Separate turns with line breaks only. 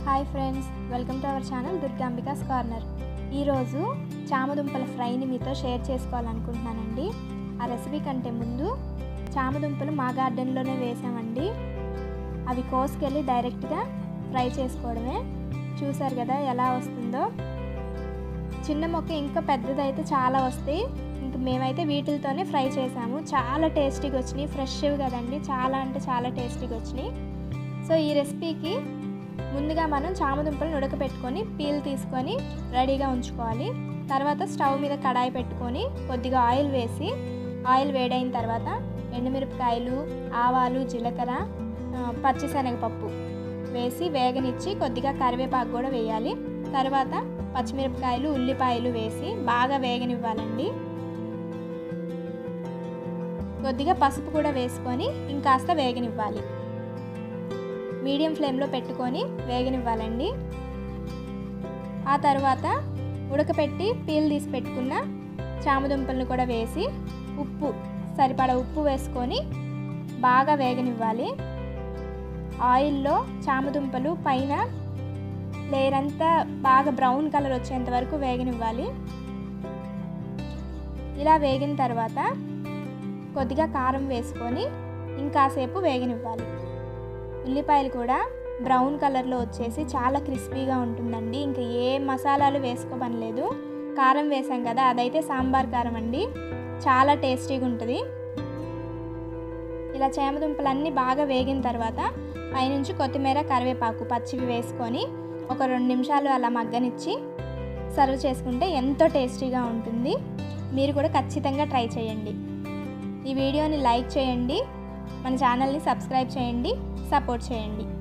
Hi friends, welcome to our channel Durgambika's Corner. ఈరోజు చామదుంపల ఫ్రైని మీతో షేర్ చేసుకోవాలనుకుంటున్నానండి. ఆ రెసిపీ కంటే ముందు చామదుంపలు మా గార్డెన్లోనే వేసామండి. అవి కోసుకెళ్ళి డైరెక్ట్గా ఫ్రై చేసుకోవడమే. చూసారు కదా ఎలా వస్తుందో. చిన్న మొక్క ఇంకా పెద్దదైతే చాలా వస్తాయి. ఇంక మేమైతే వీటితోనే ఫ్రై చేసాము. చాలా టేస్టీగా వచ్చినాయి. ఫ్రెష్ కదండి, చాలా అంటే చాలా టేస్టీగా వచ్చినాయి. సో ఈ రెసిపీకి ముందుగా మనం చామదుంపలను ఉడకపెట్టుకొని పీల్ తీసుకొని రెడీగా ఉంచుకోవాలి. తర్వాత స్టవ్ మీద కడాయి పెట్టుకొని కొద్దిగా ఆయిల్ వేసి, ఆయిల్ వేడైన తర్వాత ఎండుమిరపకాయలు, ఆవాలు, జీలకర్ర, పచ్చిశనగపప్పు వేసి వేగనిచ్చి కొద్దిగా కరివేపాకు కూడా వేయాలి. తర్వాత పచ్చిమిరపకాయలు, ఉల్లిపాయలు వేసి బాగా వేగనివ్వాలండి. కొద్దిగా పసుపు కూడా వేసుకొని ఇంకాస్త వేగనివ్వాలి. మీడియం ఫ్లేమ్లో పెట్టుకొని వేగనివ్వాలండి. ఆ తర్వాత ఉడకపెట్టి పీల్ తీసి పెట్టుకున్న చామదుంపలను కూడా వేసి సరిపడా ఉప్పు వేసుకొని బాగా వేగనివ్వాలి. ఆయిల్లో చామదుంపలు పైన లేయర్ అంతా బాగా బ్రౌన్ కలర్ వచ్చేంత వరకు వేగనివ్వాలి. ఇలా వేగిన తర్వాత కొద్దిగా కారం వేసుకొని ఇంకాసేపు వేగనివ్వాలి. ఉల్లిపాయలు కూడా బ్రౌన్ కలర్లో వచ్చేసి చాలా క్రిస్పీగా ఉంటుందండి. ఇంకా ఏ మసాలాలు వేసుకోవనలేదు. కారం వేసాం కదా, అదైతే సాంబార్ కారం అండి. చాలా టేస్టీగా ఉంటుంది. ఇలా చామదుంపలన్నీ బాగా వేగిన తర్వాత పైనుంచి కొత్తిమీర, కరివేపాకు పచ్చివి వేసుకొని ఒక 2 నిమిషాలు అలా మగ్గనిచ్చి సర్వ్ చేసుకుంటే ఎంతో టేస్టీగా ఉంటుంది. మీరు కూడా ఖచ్చితంగా ట్రై చేయండి. ఈ వీడియోని లైక్ చేయండి, మన ఛానల్ని సబ్స్క్రైబ్ చేయండి, సపోర్ట్ చేయండి.